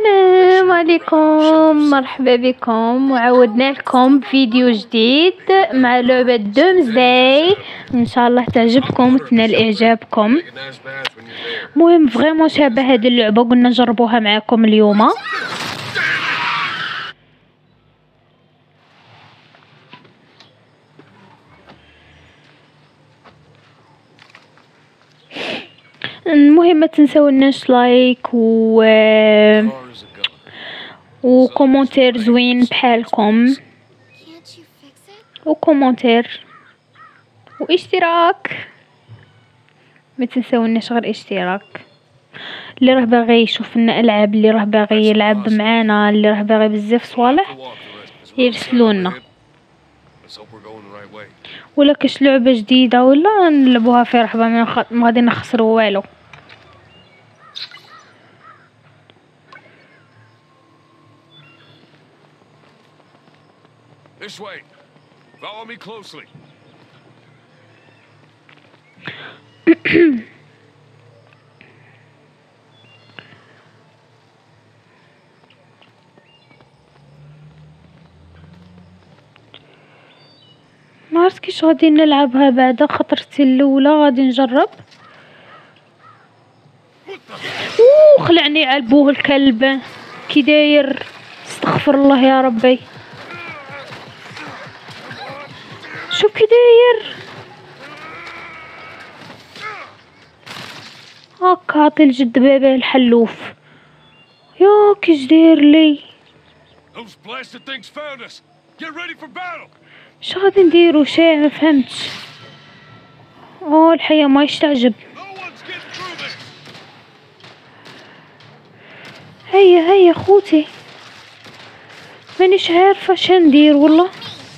السلام عليكم، مرحبا بكم وعودنا لكم فيديو جديد مع لعبة دومزداي. ان شاء الله تعجبكم وتنال اعجابكم. مهم فريمون شابه هذه اللعبة، قلنا نجربوها معكم اليوم. المهم ما تنساوناش لايك وكومنتير زوين بحالكم، وكومنتير واشتراك. ما تنساوناش غير اشتراك. اللي راه باغي يشوف لنا العاب، اللي راه باغي يلعب معانا، اللي راه باغي بزاف صوالح يرسلونا، ولا كاش لعبه جديده ولا نلعبوها في رحبه، ما غادي نخسروا والو. This way. Follow me closely. ما عرفت كيش غادي نلعبها بعدا، خطرتي الاولى غادي نجرب. خلعني على بوه الكلب كي داير. استغفر الله يا ربي، شوف كي داير هاكا. عطي الجد بابا الحلوف. يا كيش داير لي. Those blasted things found us. Get ready for battle. اش غادي نديرو؟ شاع ما فهمتش. الحياة ما يستعجب. No one's getting through this. هيا خوتي، مانيش عارفه شندير والله.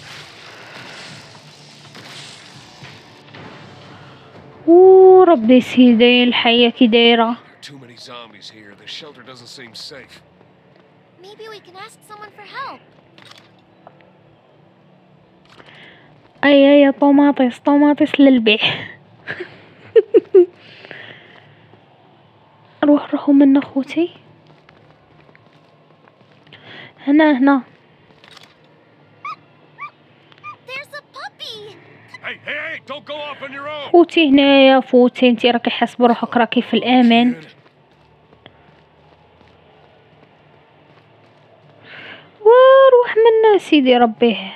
ربي سيدي الحياة كي دايره. Too many zombies here. The shelter doesn't seem safe. Maybe we can ask someone for help. اي طوماطيس للبيع. روحوا منا خوتي. هنا There's a puppy. Hey, don't go off on your own. فوتي هنايا، فوتي انتي راكي حاس بروحك راكي في الامان. وروح منا سيدي ربيه.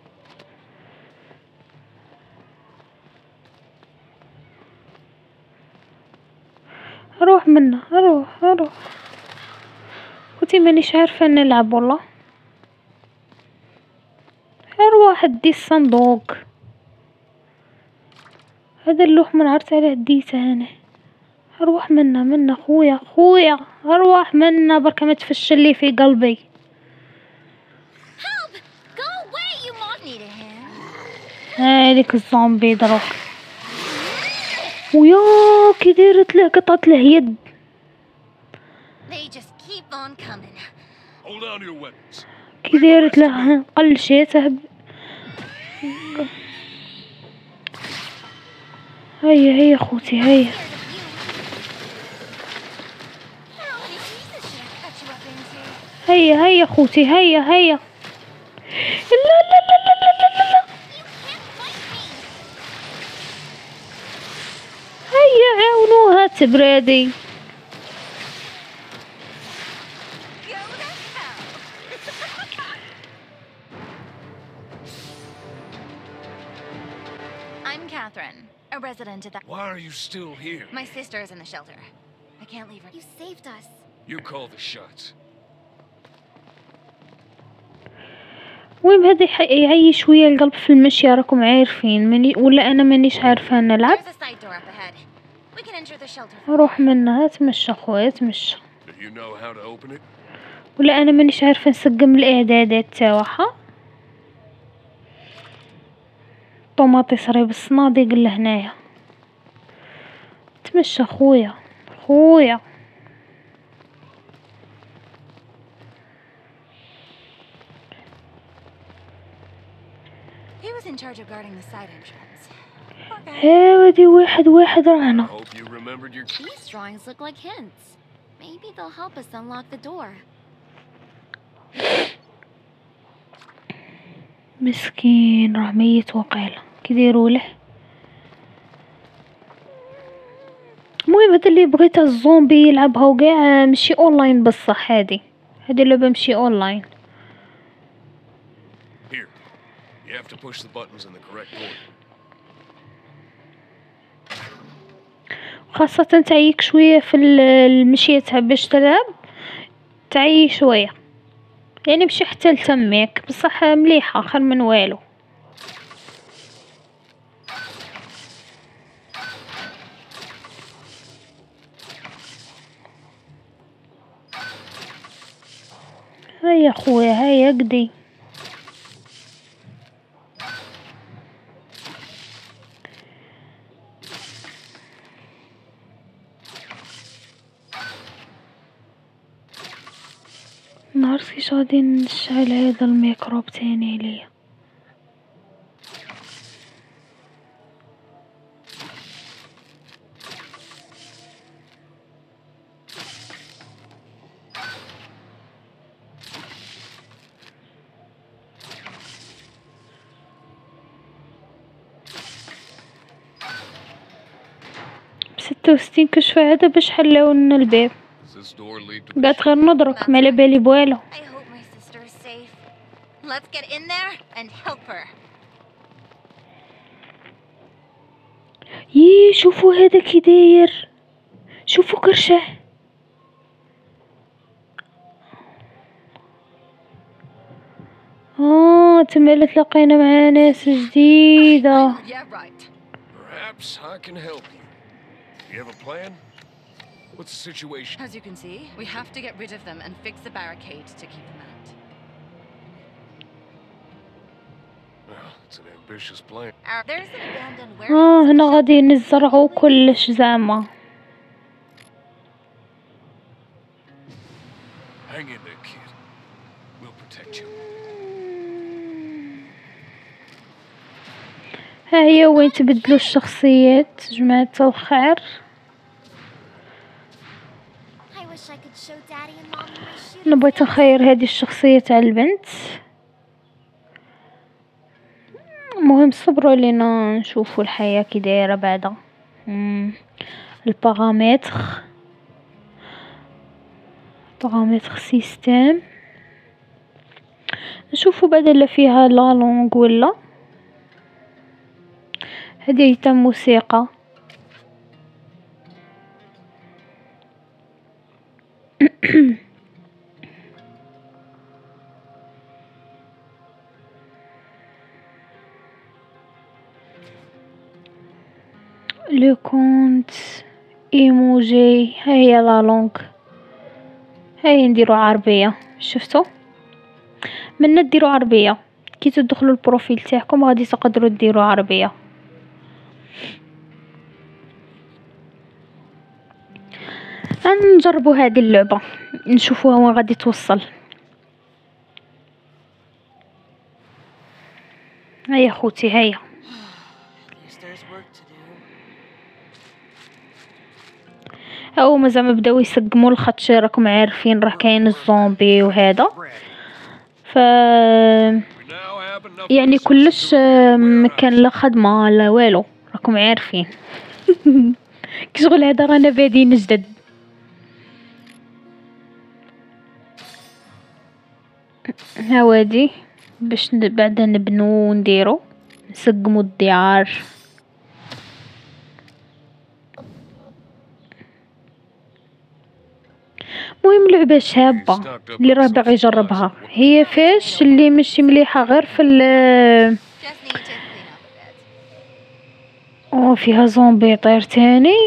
روح منا، روح. فوتي مانيش عارفه نلعب والله. ارواح دي الصندوق هذا اللوح من عرفت عليه ديته انا. ارواح منا خويا ارواح منا بركه ما تفشل لي في قلبي. Help! Go away, you need a hand. هذيك الزومبي دروك. ويا كي دايرت له، قطعت له يد. They just keep on coming. Hold on to your weapons. كي دايرت له قلشيته. هيا خوتي هيا. هيا خوتي هيا. لا. هيا عاونوها تبرادي. I'm Catherine, a resident of that. Why are you still here? My sister is in the shelter. I can't leave her. You saved us. You call the shots. المهم هذا يعيش شويه القلب في المشي، راكم عارفين ولا انا مانيش عارفه نلعب. There's a side door up ahead. We can enter the shelter. روح منها، تمشى خويا تمشى. Do you know how to open it? ولا انا مانيش عارفه نسقم الاعدادات تاعها. طوماطيس راهي بالصناديق اللي هنايا. تمشى خويا. He was in charge of guarding the side entrance. هاودي واحد رانا. I hope you remembered your. These drawings look like hints. Maybe they'll help us unlock the door. مسكين راه ميت وقيل كيديروا له. المهم هذا اللي بغيتها الزومبي يلعبها وكاع ماشي اونلاين بصح هذه اللعبه ماشي اونلاين. Here. You have to push the buttons in the correct order. خاصة تعيك شوية في المشية تاع باش تلعب، تعي شوية يعني ماشي حتى لتميك بصح مليحة خير من والو. هيا خويا هيا قدي. نهارتي غادي نشعل هذا الميكروب تاني ليا. ب66 كشفة هذا باش حلاو لنا الباب. Does this door lead to قالت غير ندرك ما على بالي بوالو. I hope my sister is safe. Let's get in there and help her. يي شوفوا هذا كي داير، شوفوا كرشه. تما تلاقينا مع ناس جديدة. Yeah, right. Perhaps I can help you. You have a plan? What's the situation? As you can see, we have to get rid of them and fix the barricade to keep them out. Well, it's an ambitious plan. There's an abandoned warehouse. هنا غادي نزرعو كلش زعما. Hang in there, kid. We'll protect you. ها هي وين تبدلوا الشخصيات جماعة الخير. I wish I could show Daddy and Mommy my shooting. انا بغيت نخير هذه الشخصية تاع البنت. المهم صبروا لينا نشوفوا الحياة كي دايره بعدا. البارامتر سيستم نشوفوا بعدا لا فيها لا لونغ ولا هذه تاع موسيقى. لو كونت ايموجي هي لا لونغ. هاي نديرو عربية. شفتوا من ديروا عربية كي تدخلوا البروفيل تاعكم غادي تقدروا ديروا عربية. نجربوا هذه اللعبة نشوفوها وين غادي توصل. هيا خوتي هيا. او مازال ما بداو يسقموا الخطش راكم عارفين راه كاين الزومبي وهذا ف يعني كلش كان لا خدمه لا والو راكم عارفين. كشغل هذا رانا بادين جدد. هاودي باش بعدا نبنو ونديرو نسقمو الديار. المهم لعبة شابة اللي راه باغي يجربها. هي فاش اللي ماشي مليحة غير في Just need to clean up a bit. فيها زومبي طير تاني.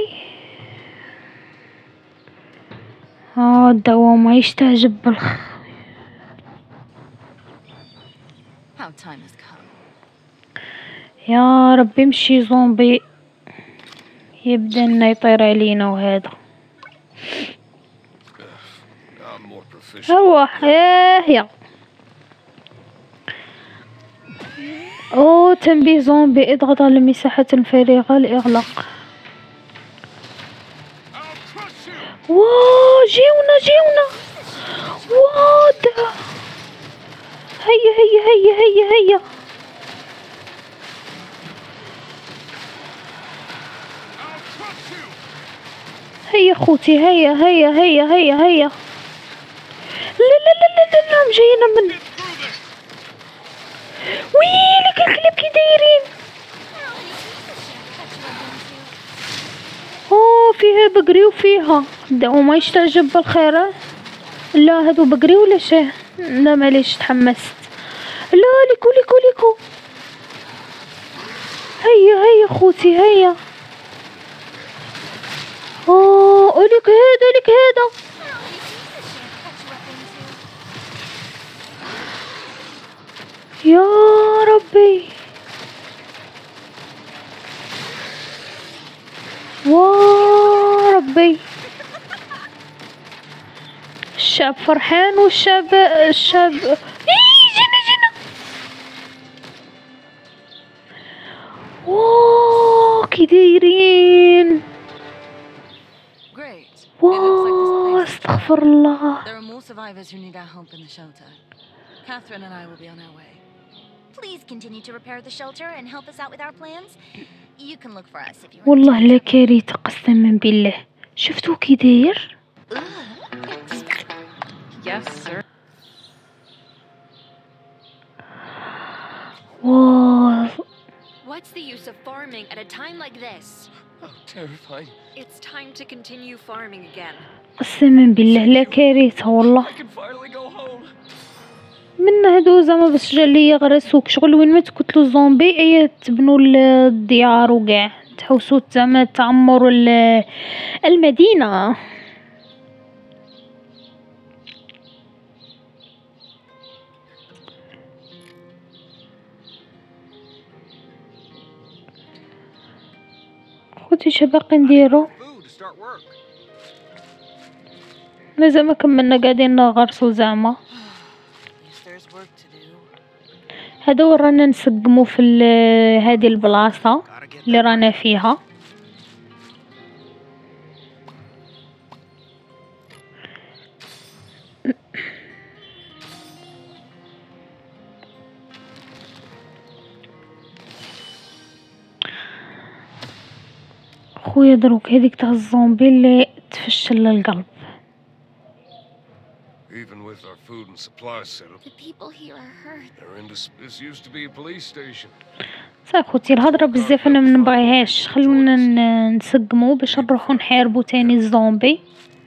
الدوامة يستعجب How time has come. يا ربي مشي زومبي يبدا لنا يطير علينا وهذا. I'm more proficient. روح يا تنبيه زومبي اضغط على المساحة الفارغة لإغلاق. I'll crush you. جيونا هيا خوتي، هيا هيا هيا هيا هيا. لا لا لا لا لا لا، جايين من ويلك الكلاب كي دايرين. فيها بقري وفيها وما يستعجب بالخير. لا هادو بقري ولا شاه؟ لا معليش تحمست. لا ليكو ليكو ليكو. هيا هيا خوتي هيا. ليك هذا ليك هذا. يا ربي وربي، الشعب فرحان والشعب جينا كي دايرين. Great. It looks like this place is استغفر الله. There are more survivors who need our help in the shelter. Catherine and I will be on our way. Please continue to repair the shelter and help us out with our plans. You can look for us if you والله لا كارثة قسما بالله. شفتو كي داير؟ Yes, sir. What's the use of farming at a time like this? Oh, terrifying. It's time to continue farming again. قسما بالله لا كارثة والله. I can finally go home. من هادو زعما باش جا ليا غرسوك شغل وين ما تقتلوا الزومبي اي تبنوا الديار وكاع تحوسوا زعما تعمروا المدينة. خوتي اش باقي نديرو؟ مازال ما كملنا قاعدين نغرسوا زعما. هذا ورانا نسقمو في هذه البلاصة اللي رانا فيها. خويا دروك هذيك تاع الزومبي اللي تفشل القلب. Even with our food and supplies set up, The people here are hurt. this used to be a police station. صافي خوتي الهضره بزاف انا ما نبغيهاش. خلونا نسقمو باش نروحو نحاربو تاني الزومبي.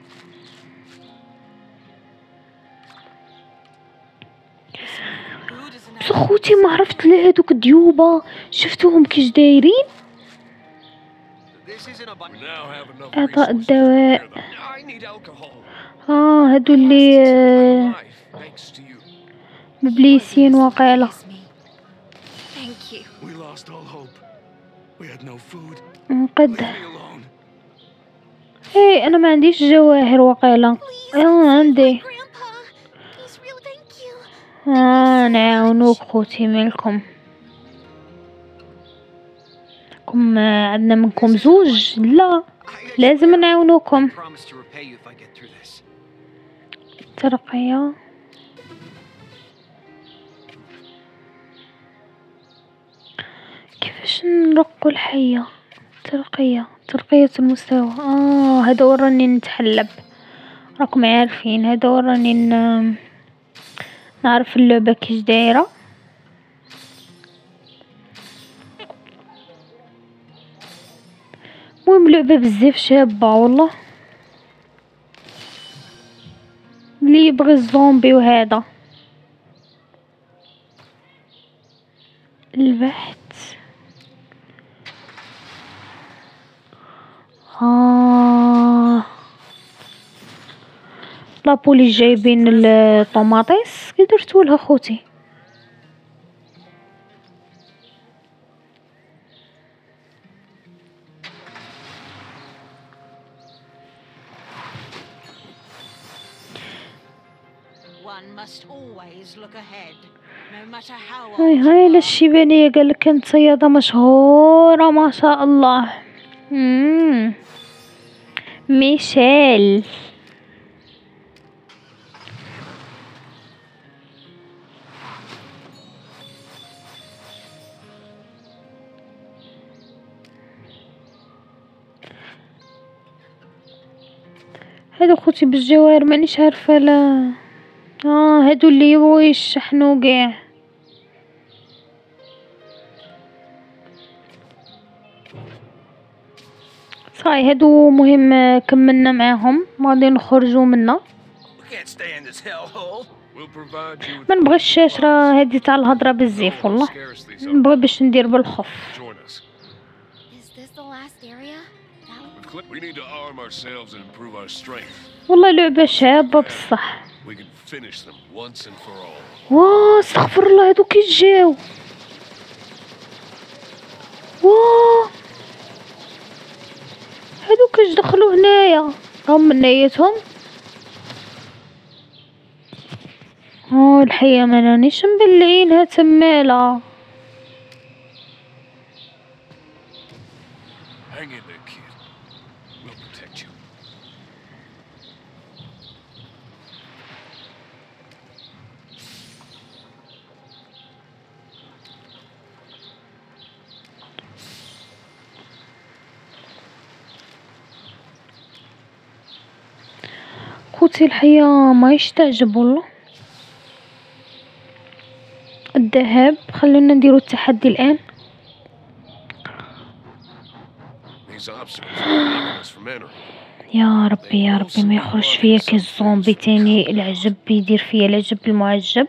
بس خوتي ما عرفت لا هادوك الديوبه شفتوهم كيش دايرين. اعطاء الدواء. هادو اللي مبليسين وقيله. Thank you. We lost all hope. We had no food. نقد Leave me alone. ايه انا ما عنديش جواهر وقيله. عندي. Grandpa, he's real. Thank you. نعاونوك خوتي مالكم. عندنا منكم زوج. لا لازم نعاونوكم. Promise to repay you if I get through this. ترقية. كيفاش نرقوا الحية؟ ترقية المستوى. هذا وراني نتحلب. راكم عارفين هذا وراني نعرف اللعبة كيش دايرة. المهم لعبة بزاف شابة والله. اللي يبغي الزومبي وهذا البحث. لابولي جايبين الطوماطيس كي درتولها خوتي. هاي للشيبانية قالك كانت صيادة مشهورة ما شاء الله. ميشيل. هادو خوتي بالجواهر مانيش عارفه. لا هادو اللي يبغوا يشحنوا كاع. صاي هادو مهم كملنا معاهم، غادي نخرجوا منا. We can't stay in this hellhole. We'll provide you with ما نبغيش الشاشره هادي تاع الهضره بزاف والله، scarcely so. نبغي باش ندير بالخف. Join us. Is this the last area? That We need to arm ourselves and improve our strength. والله لعبه شابه بصح. We can finish them once and for all. واه استغفر الله، هادو كي جاو. واه هادو كاش دخلوا هنايا، راهم من نيتهم. الحياة ما رانيش مبلعينها تماله. Hang in there, kid. We'll protect you. خوتي الحياة ما يستعجب والله. الذهاب، خلونا نديرو التحدي الآن. These obstacles are blocking us from entering. يا ربي يا ربي ما يخرج فيا كي الزومبي تاني. العجب يدير فيا العجب المعجب.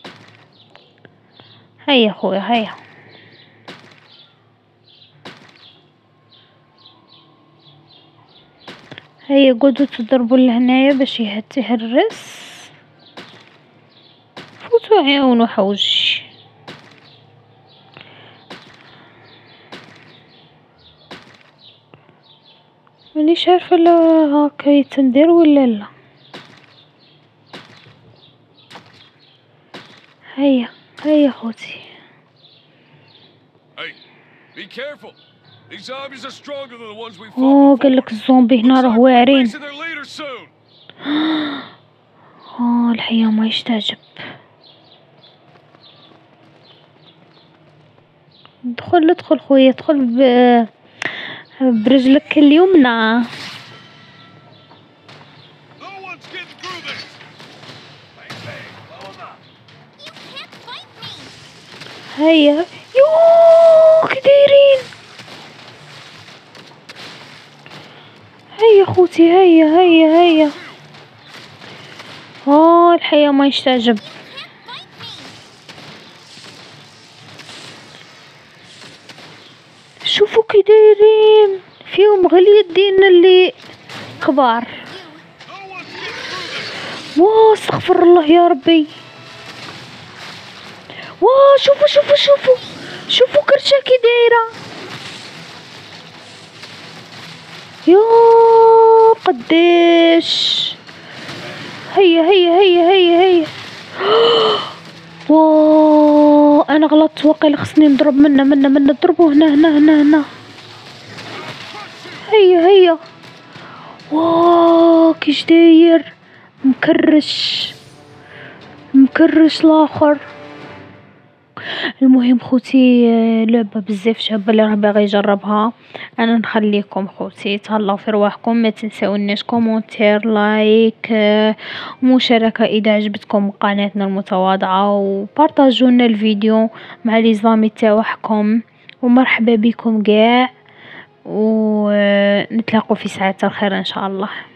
هيا خويا هيا. هيا قعدوا تضربوا لهنايا باش يهرس. فوتوا عاونوا حوجي. مانيش عارفه لا هاكا يتندير ولا لا. هيا هيا خوتي. Hey, be careful. These zombies are stronger than the ones we fought before. قالك الزومبي هنا راه واعرين. Facing their leader soon. الحياة ما يستعجب. ادخل خويا، ادخل برجلك اليمنى. No one's getting through this. Bang, bang, blow 'em up. you can't fight me. هيا يوه كي دايرين. هيا خوتي هيا هيا هيا. الحياة ما يستعجب. شوفوا كي دايرين، فيهم غير اليدين اللي كبار. واه استغفر الله يا ربي. واه شوفوا كرشة كي دايرة. يا قداش. هيا واه انا غلطت واقيلا، خصني نضرب منا نضربو هنا. هيا واه كيش داير مكرش الاخر. المهم خوتي لعبة بزاف شابة، اللي راه باغي يجربها انا نخليكم خوتي. تهلاو في رواحكم، ما تنساوناش كومونتير لايك مشاركة اذا عجبتكم قناتنا المتواضعة، وبارطاجونا الفيديو مع لي زامي تاعكم. ومرحبا بكم كاع، ونتلاقوا في ساعات الخير ان شاء الله.